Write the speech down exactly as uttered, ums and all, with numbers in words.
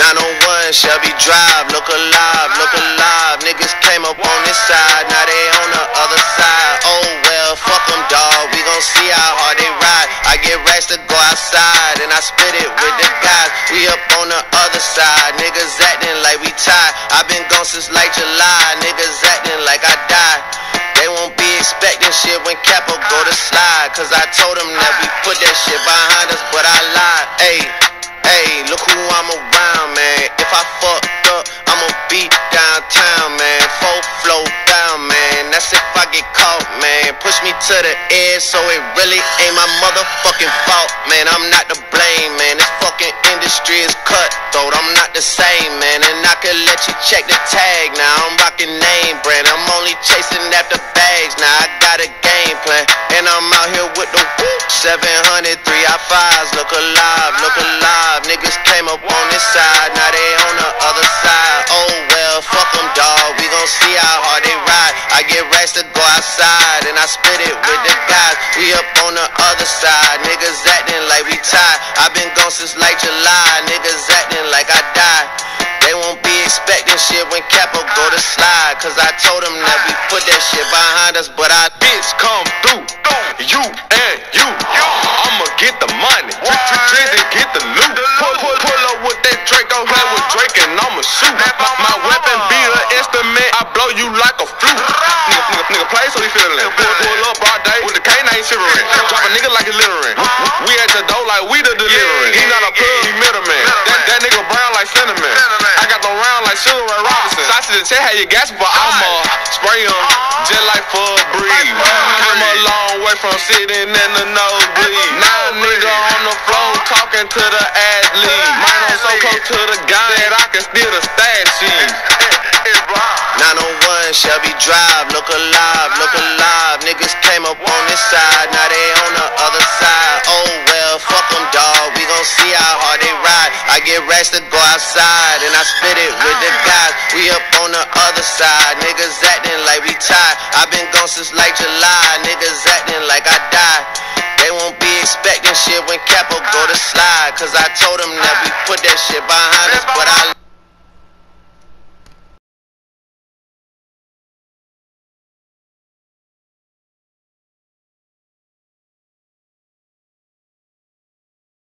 nine oh one Shelby Drive, look alive, look alive. Niggas came up on this side, now they on the other side. Oh well, fuck them, dawg, we gon' see how hard they ride. I get racks to go outside, and I spit it with the guys. We up on the other side, niggas acting like we tied. I been gone since like July, niggas acting like I died. They won't be expecting shit when Capo go to slide, cause I told them that we put that shit behind us, but I lied. Ayy, ayy, look who I'm around, man. If I fucked up, I'ma be downtown, man. Full flow down, man. That's if I get caught, man. Push me to the edge, so it really ain't my motherfucking fault, man. I'm not to blame, man. This fucking industry is cutthroat. I'm not the same, man. And I can let you check the tag now. I'm rocking name brand. I'm only chasing after bags now. I got a game plan, and I'm out here with the whoop. seven hundred, three I fives, look alive, look alive. Niggas came up on this side, now they on the other side. Oh well, fuck them, dawg, we gon' see how hard they ride. I get racks to go outside, and I spit it with the guys. We up on the other side, niggas acting like we tied. I been gone since like July, niggas acting like I died. They won't be expecting shit when Capo go to slide, cause I told them that we put that shit behind us, but I bitch come through, you and you, I'ma get the money, Drizzy get the loot, pull, pull, pull up with that Drake, I'm play with Drake and I'ma shoot, my, my weapon be an instrument, I blow you like a flute, nigga, nigga, nigga play so he feelin', pull, pull up broad day with the canine shivering, drop a nigga like a littering, we at the door like we the delivering, he not a plug, he middleman, that, that nigga brown like cinnamon, I got the round like Sugar Ray Robinson, Sausage and check how you gas, but I'ma spray him just like for a breeze, came a long way from sitting in the nosebleed, now a nigga on the floor talking to the athlete, mine on so close to the gun that I can steal the stat sheet. nine oh one Shelby Drive, look alive, look alive. Niggas came up on this side, now they on the other side. Oh well, fuck them, dawg, we gon' see how hard they ride. I get racks to go outside, and I spit it with the guys. We up on the other side, niggas acting like we tied. I been gone since like July, niggas acting like I died. They won't be expecting shit when Capo go to slide, cause I told them that we put that shit behind us, but I